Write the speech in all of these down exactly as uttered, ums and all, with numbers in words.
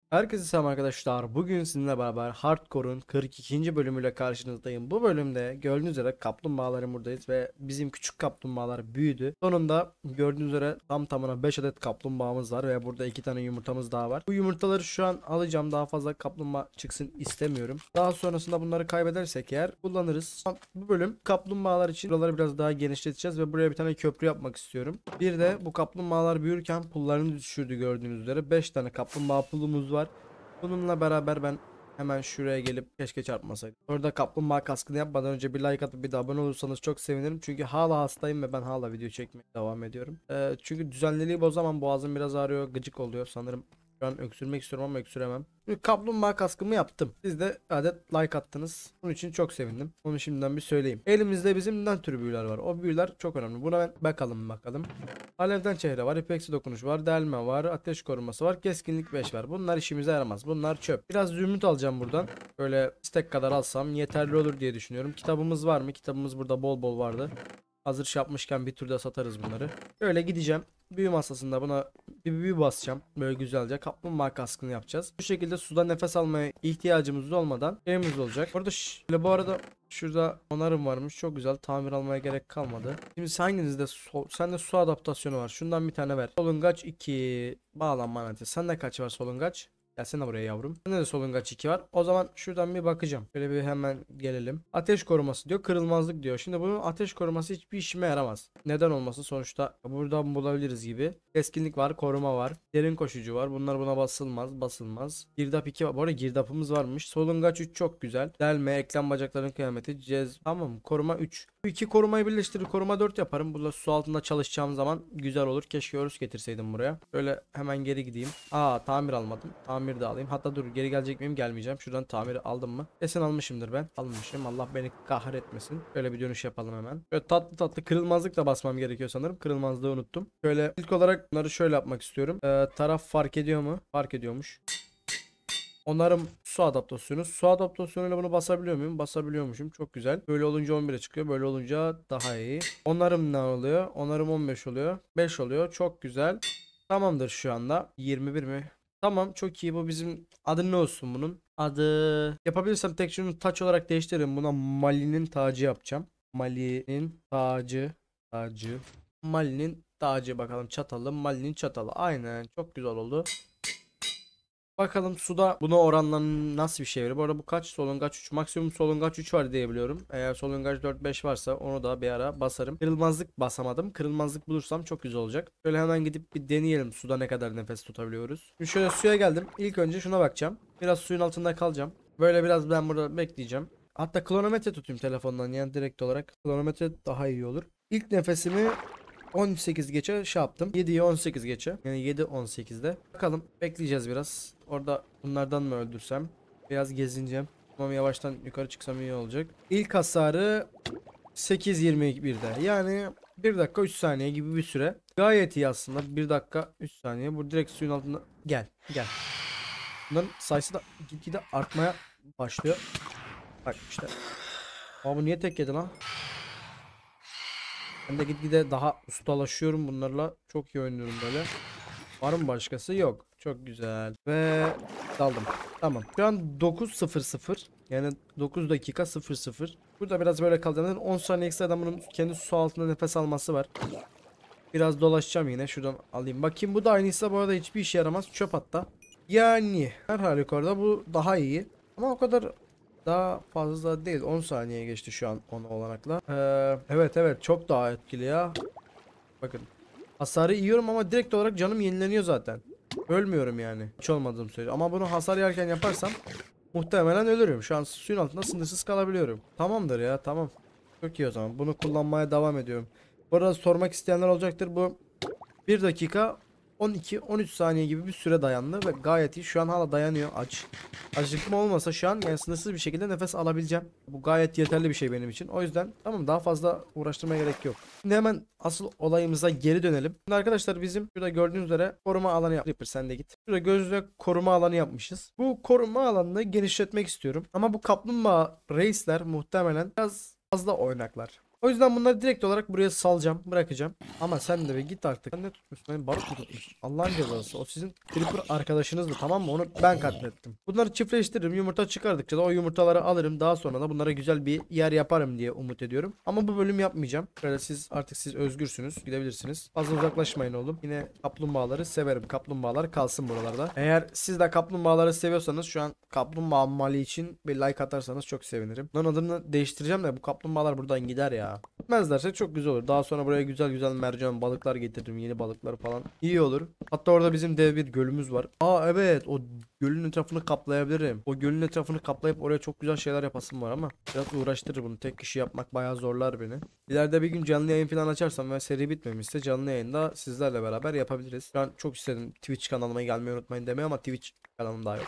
Herkese selam arkadaşlar. Bugün sizinle beraber Hardcore'un kırk ikinci bölümüyle karşınızdayım. Bu bölümde gördüğünüz üzere kaplumbağaların buradayız ve bizim küçük kaplumbağalar büyüdü. Sonunda gördüğünüz üzere tam tamına beş adet kaplumbağamız var ve burada iki tane yumurtamız daha var. Bu yumurtaları şu an alacağım. Daha fazla kaplumbağa çıksın istemiyorum. Daha sonrasında bunları kaybedersek eğer kullanırız. Bu bölüm kaplumbağalar için buraları biraz daha genişleteceğiz ve buraya bir tane köprü yapmak istiyorum. Bir de bu kaplumbağalar büyürken pullarını düşürdü gördüğünüz üzere. beş tane kaplumbağa pulumuz var. Bununla beraber ben hemen şuraya gelip keşke çarpmasaydım. Orada kaplumbağa kaskını yapmadan önce bir like atıp bir de abone olursanız çok sevinirim. Çünkü hala hastayım ve ben hala video çekmeye devam ediyorum. Ee, çünkü düzenliliği bozamam. Boğazım biraz ağrıyor. Gıcık oluyor. Sanırım şu an öksürmek istiyorum ama öksüremem. Şimdi kaplumbağa kaskımı yaptım. Siz de adet like attınız. Bunun için çok sevindim. Onu şimdiden bir söyleyeyim. Elimizde bizim ne tür büyüler var. O büyüler çok önemli. Buna ben bakalım bakalım. Alevden çehre var, ipeksi dokunuş var, delme var, ateş koruması var, keskinlik beş var. Bunlar işimize yaramaz. Bunlar çöp. Biraz zümrüt alacağım buradan. Böyle istek kadar alsam yeterli olur diye düşünüyorum. Kitabımız var mı? Kitabımız burada bol bol vardı. Hazır şey yapmışken bir turda satarız bunları. Öyle gideceğim. Büyü masasında buna bir büyü basacağım. Böyle güzelce kaplumbağa kaskını yapacağız. Bu şekilde suda nefes almaya ihtiyacımız olmadan evimiz olacak. Orada şöyle bu arada şurada onarım varmış. Çok güzel. Tamir almaya gerek kalmadı. Şimdi hanginizde su, sende su adaptasyonu var. Şundan bir tane ver. Solungaç iki. Bağlanma anahtarı. Sende kaç var solungaç? Gelsene buraya yavrum. Sende de solungaç iki var. O zaman şuradan bir bakacağım. Şöyle bir hemen gelelim. Ateş koruması diyor. Kırılmazlık diyor. Şimdi bunun ateş koruması hiçbir işime yaramaz. Neden olmasın? Sonuçta buradan bulabiliriz gibi. Keskinlik var. Koruma var. Derin koşucu var. Bunlar buna basılmaz. Basılmaz. Girdap iki var. Bu arada girdapımız varmış. Solungaç üç çok güzel. Delme. Eklem bacakların kıyameti. Cez. Tamam. Koruma üç. Bu iki korumayı birleştirir. Koruma dört yaparım. Burada su altında çalışacağım zaman güzel olur. Keşke örüs getirseydim buraya. Böyle hemen geri gideyim. Aa, tamir almadım. Tamir de alayım. Hatta dur, geri gelecek miyim? Gelmeyeceğim. Şuradan tamiri aldım mı? Kesin almışımdır ben. Almışım. Allah beni kahretmesin. Böyle bir dönüş yapalım hemen. Böyle tatlı tatlı kırılmazlık da basmam gerekiyor sanırım. Kırılmazlığı unuttum. Şöyle ilk olarak bunları şöyle yapmak istiyorum. Ee, taraf fark ediyor mu? Fark ediyormuş. Onarım su adaptasyonu. Su adaptasyonuyla bunu basabiliyor muyum? Basabiliyormuşum. Çok güzel. Böyle olunca on bire çıkıyor. Böyle olunca daha iyi. Onarım ne oluyor? Onarım on beş oluyor. beş oluyor. Çok güzel. Tamamdır şu anda. yirmi bir mi? Tamam, çok iyi. Bu bizim adı ne olsun bunun? Adı yapabilirsem tek şunu taç olarak değiştiririm. Buna Mali'nin tacı yapacağım. Mali'nin tacı. Tacı. Mali'nin tacı bakalım. Çatalı. Mali'nin çatalı. Aynen. Çok güzel oldu. Bakalım suda buna oranla nasıl bir şey verir. Bu arada bu kaç? Solungaç üç. Maksimum solungaç üç var diye biliyorum. Eğer solungaç dört beş varsa onu da bir ara basarım. Kırılmazlık basamadım. Kırılmazlık bulursam çok güzel olacak. Şöyle hemen gidip bir deneyelim suda ne kadar nefes tutabiliyoruz. Şimdi şöyle suya geldim. İlk önce şuna bakacağım. Biraz suyun altında kalacağım. Böyle biraz ben burada bekleyeceğim. Hatta kronometre tutayım telefondan, yani direkt olarak. Kronometre daha iyi olur. İlk nefesimi on sekiz geçe şey yaptım. yediye on sekiz geçe. Yani yedi on sekizde. Bakalım, bekleyeceğiz biraz. Orada bunlardan mı öldürsem? Biraz gezineceğim. Ama yavaştan yukarı çıksam iyi olacak. İlk hasarı sekiz yirmi birde. Yani bir dakika üç saniye gibi bir süre. Gayet iyi aslında. bir dakika üç saniye. Bu direkt suyun altında. Gel gel. Bunların sayısı da gitgide artmaya başlıyor. Bak işte. Aa, bu niye tek yedi lan? Ben de gitgide daha ustalaşıyorum bunlarla. Çok iyi oynuyorum böyle. Var mı başkası? Yok. Çok güzel. Ve daldım. Tamam. Şu an dokuz sıfır sıfır. Yani dokuz dakika sıfır sıfır. Burada biraz böyle kalacağım. on saniye ekstradan bunun kendi su altında nefes alması var. Biraz dolaşacağım yine. Şuradan alayım. Bakayım, bu da aynıysa bu arada hiçbir işe yaramaz. Çöp hatta. Yani her halükarda bu daha iyi. Ama o kadar daha fazla değil. on saniye geçti şu an onu olanakla. Ee, evet evet, çok daha etkili ya. Bakın. Hasarı yiyorum ama direkt olarak canım yenileniyor zaten. Ölmüyorum yani. Hiç olmadığım sürece. Ama bunu hasar yerken yaparsam muhtemelen ölürüm. Şu an suyun altında sınırsız kalabiliyorum. Tamamdır ya, tamam. Çok iyi o zaman. Bunu kullanmaya devam ediyorum. Bu arada sormak isteyenler olacaktır. Bu bir dakika on iki on üç saniye gibi bir süre dayandı ve gayet iyi. Şu an hala dayanıyor aç. Acıkma olmasa şu an yani sınırsız bir şekilde nefes alabileceğim. Bu gayet yeterli bir şey benim için. O yüzden tamam, daha fazla uğraştırmaya gerek yok. Şimdi hemen asıl olayımıza geri dönelim. Şimdi arkadaşlar bizim şurada gördüğünüz üzere koruma alanı yap. Reaper sen de git. Şurada gözle koruma alanı yapmışız. Bu koruma alanını genişletmek istiyorum. Ama bu kaplumbağa reisler muhtemelen biraz fazla oynaklar. O yüzden bunları direkt olarak buraya salacağım. Bırakacağım. Ama sen de bir git artık. Sen ne tutmuşsun? Benim barut mu tutmuşsun? Allah'ın cezası. O sizin creeper arkadaşınızdı, tamam mı? Onu ben katlettim. Bunları çiftleştiririm. Yumurta çıkardıkça da o yumurtaları alırım. Daha sonra da bunlara güzel bir yer yaparım diye umut ediyorum. Ama bu bölüm yapmayacağım. Böyle siz artık siz özgürsünüz. Gidebilirsiniz. Fazla uzaklaşmayın oğlum. Yine kaplumbağaları severim. Kaplumbağalar kalsın buralarda. Eğer siz de kaplumbağaları seviyorsanız şu an kaplumbağa mali için bir like atarsanız çok sevinirim. Bunun adını değiştireceğim de bu kaplumbağalar buradan gider ya. Gitmezlerse çok güzel olur. Daha sonra buraya güzel güzel mercan balıklar getiririm. Yeni balıklar falan. İyi olur. Hatta orada bizim dev bir gölümüz var. Aa evet, o gölün etrafını kaplayabilirim. O gölün etrafını kaplayıp oraya çok güzel şeyler yapasım var ama biraz uğraştırır bunu. Tek kişi yapmak bayağı zorlar beni. İleride bir gün canlı yayın falan açarsam ve seri bitmemişse canlı yayında sizlerle beraber yapabiliriz. Ben çok istedim Twitch kanalıma gelmeyi unutmayın demeye ama Twitch kanalım daha yok.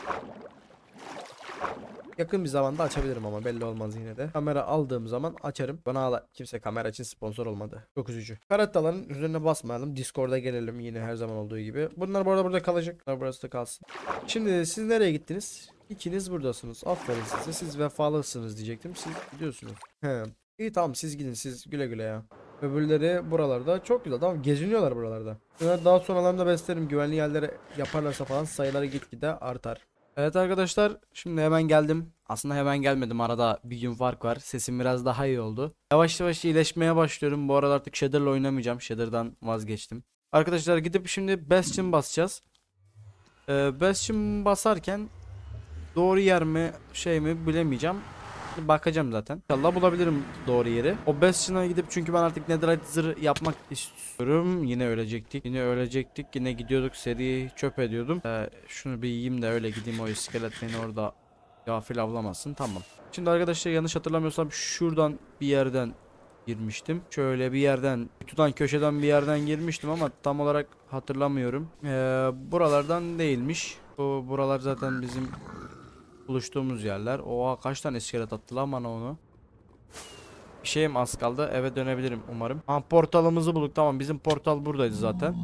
Yakın bir zamanda açabilirim ama belli olmaz yine de. Kamera aldığım zaman açarım. Bana hala kimse kamera için sponsor olmadı. Çok üzücü. Karataların üzerine basmayalım. Discord'a gelelim yine her zaman olduğu gibi. Bunlar bu arada burada kalacak. Bunlar burası da kalsın. Şimdi siz nereye gittiniz? İkiniz buradasınız. Aferin size. Siz vefalısınız diyecektim. Siz gidiyorsunuz. He. İyi tamam, siz gidin. Siz güle güle ya. Öbürleri buralarda çok güzel. Tamam, geziniyorlar buralarda. Bunları daha sonralarında beslerim. Güvenli yerlere yaparlarsa falan sayıları gitgide artar. Evet arkadaşlar, şimdi hemen geldim. Aslında hemen gelmedim, arada bir gün fark var. Sesim biraz daha iyi oldu. Yavaş yavaş iyileşmeye başlıyorum. Bu arada artık Shader'la oynamayacağım. Shader'dan vazgeçtim. Arkadaşlar gidip şimdi Bastion basacağız. Ee, Bastion basarken doğru yer mi şey mi bilemeyeceğim. Bakacağım zaten. İnşallah bulabilirim doğru yeri. O Bastion'a gidip, çünkü ben artık Netherite zırh yapmak istiyorum. Yine ölecektik. Yine ölecektik. Yine gidiyorduk, seri çöp ediyordum. Ee, şunu bir yiyeyim de öyle gideyim, o iskelet beni orada gafil avlamasın. Tamam. Şimdi arkadaşlar yanlış hatırlamıyorsam şuradan bir yerden girmiştim. Şöyle bir yerden, kutudan köşeden bir yerden girmiştim ama tam olarak hatırlamıyorum. Ee, buralardan değilmiş. Bu buralar zaten bizim buluştuğumuz yerler. Oha, kaç tane iskelet attı lan bana onu. Bir şeyim az kaldı. Eve dönebilirim umarım. Ha, portalımızı bulduk. Tamam, bizim portal buradaydı zaten.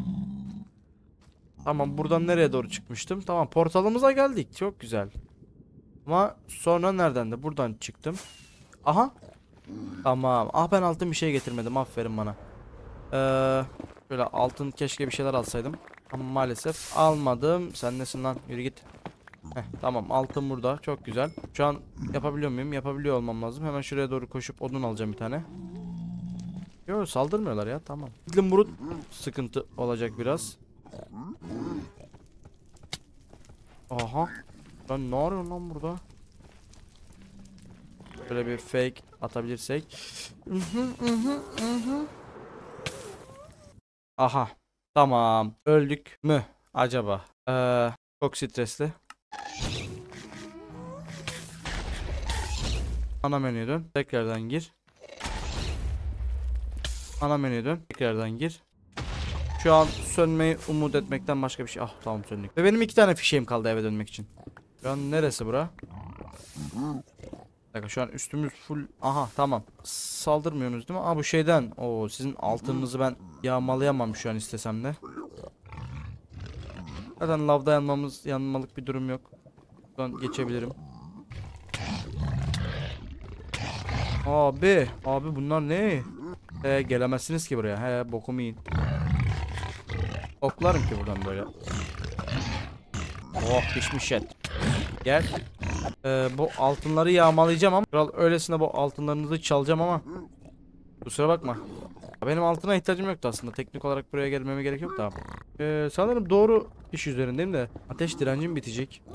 Tamam, buradan nereye doğru çıkmıştım? Tamam, portalımıza geldik. Çok güzel. Ama sonra nereden de? Buradan çıktım. Aha. Tamam. Ah, ben altın bir şey getirmedim. Aferin bana. Ee, böyle altın, keşke bir şeyler alsaydım. Ama maalesef almadım. Sen nesin lan? Yürü git. Heh, tamam, altın burada, çok güzel. Şu an yapabiliyor muyum? Yapabiliyor olmam lazım. Hemen şuraya doğru koşup odun alacağım bir tane. Yok, saldırmıyorlar ya, tamam. Piglin Brut sıkıntı olacak biraz. Aha. Lan ne arıyorsun lan burada? Böyle bir fake atabilirsek. Aha. Tamam. Öldük mü acaba? Ee, çok stresli. Ana menüye dön. Tekrardan gir. Ana menüye dön. Tekrardan gir. Şu an sönmeyi umut etmekten başka bir şey. Ah tamam, söndük. Ve benim iki tane fişeğim kaldı eve dönmek için. Şu an neresi bura? Bir dakika, şu an üstümüz full. Aha tamam. Saldırmıyorsunuz değil mi? Aa, bu şeyden. Oo, sizin altınınızı ben yağmalayamam şu an istesem de. Zaten lavda yanmamız, yanmalık bir durum yok. Buradan geçebilirim. Abi, abi bunlar ne? He, gelemezsiniz ki buraya. He, bokumu yiyin. Oklarım ki buradan böyle. Oh, pişmiş et. Gel. Ee, bu altınları yağmalayacağım ama kral, öylesine bu altınlarınızı çalacağım ama kusura bakma. Benim altına ihtiyacım yoktu aslında. Teknik olarak buraya gelmeme gerek yok da. Ee, sanırım doğru iş üzerindeyim de ateş direncim bitecek.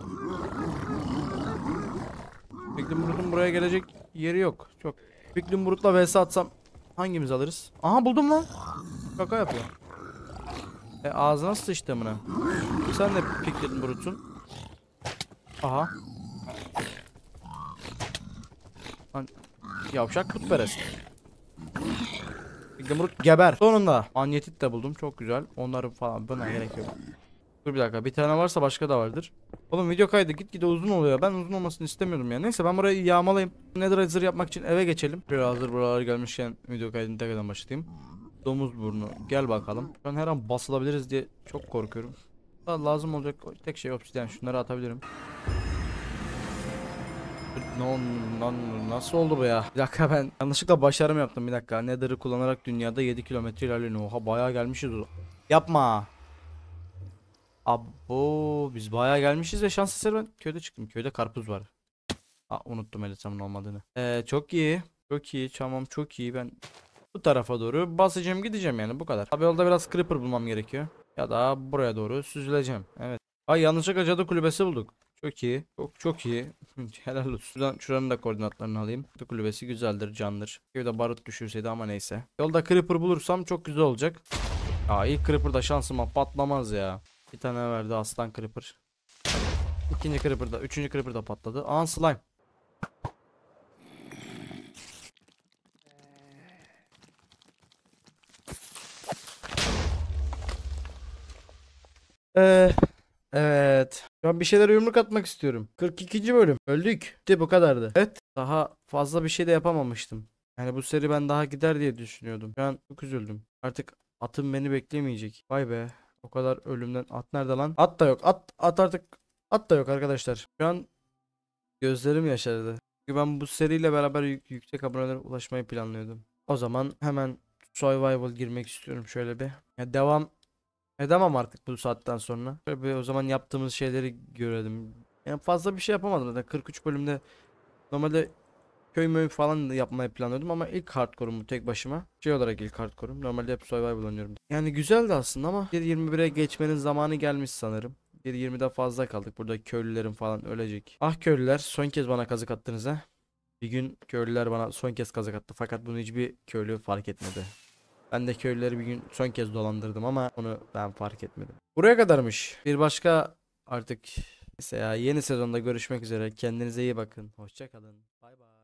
Piglin Brut'un buraya gelecek yeri yok. Çok. Piglin Brut'la vs atsam hangimiz alırız? Aha, buldum lan. Şaka yapıyor. E, ağzına sıçtı buna. Sen de Piglin Brut'sun. Aha. Lan yavşak putperest. Piglin Brut geber. Sonunda manyetit de buldum. Çok güzel. Onları falan buna gerek yok. Dur bir dakika, bir tane varsa başka da vardır. Oğlum video kaydı gitgide uzun oluyor. Ben uzun olmasını istemiyordum ya. Neyse, ben burayı yağmalayayım. Netherite zırh yapmak için eve geçelim. Şöyle hazır buralara gelmişken video kaydını tekrardan başlatayım. Domuz burnu, gel bakalım. Ben her an basılabiliriz diye çok korkuyorum. Daha lazım olacak tek şey obsidian. Şunları atabilirim. No, no, nasıl oldu bu ya? Bir dakika, ben yanlışlıkla başarım yaptım, bir dakika. Nether'ı kullanarak dünyada yedi kilometre ilerliyor. Oha, bayağı gelmişiz. Yapma. Abo, biz bayağı gelmişiz ve şans eseri ben köyde çıktım. Köyde karpuz var. Aa, unuttum Elisa'nın olmadığını. Ee, çok iyi. Çok iyi. Tamam, çok iyi. Ben bu tarafa doğru basacağım, gideceğim yani, bu kadar. Tabi yolda biraz creeper bulmam gerekiyor. Ya da buraya doğru süzüleceğim. Evet. Ay, yanlışlıkla cadı kulübesi bulduk. Çok iyi. Çok çok iyi. Helal olsun. Şuradan, şuranın da koordinatlarını alayım. Cadı kulübesi güzeldir, candır. Köyde barut düşürseydi ama neyse. Yolda creeper bulursam çok güzel olacak. Aa, ilk creeper'da şansıma patlamaz ya. Bir tane verdi aslan creeper. İkinci creeper'da, üçüncü creeper'da patladı. Aa, slime. Ee, evet. Şu an bir şeyler yumruk atmak istiyorum. kırk ikinci bölüm. Öldük. De bu kadardı. Evet. Daha fazla bir şey de yapamamıştım. Yani bu seri ben daha gider diye düşünüyordum. Şu an çok üzüldüm. Artık atım beni beklemeyecek. Vay be. O kadar ölümden. At nerede lan? At da yok. At, at artık. At da yok arkadaşlar. Şu an gözlerim yaşardı. Çünkü ben bu seriyle beraber yük- yüksek abonelere ulaşmayı planlıyordum. O zaman hemen Survival girmek istiyorum şöyle bir. Ya devam edemem artık bu saatten sonra. Şöyle bir o zaman yaptığımız şeyleri görelim. Yani fazla bir şey yapamadım zaten. kırk üç bölümde normalde köy möy falan da yapmayı planlıyordum ama ilk hardcore'um bu, tek başıma. Şey olarak ilk hardcore'um. Normalde hep survival oynuyorum. Yani güzeldi aslında ama bir yirmi bire geçmenin zamanı gelmiş sanırım. bir yirmide fazla kaldık. Burada köylülerin falan ölecek. Ah köylüler, son kez bana kazık attınız ha. Bir gün köylüler bana son kez kazık attı fakat bunu hiçbir köylü fark etmedi. Ben de köylüleri bir gün son kez dolandırdım ama onu ben fark etmedim. Buraya kadarmış. Bir başka artık, mesela yeni sezonda görüşmek üzere. Kendinize iyi bakın. Hoşça kalın. Bay bay.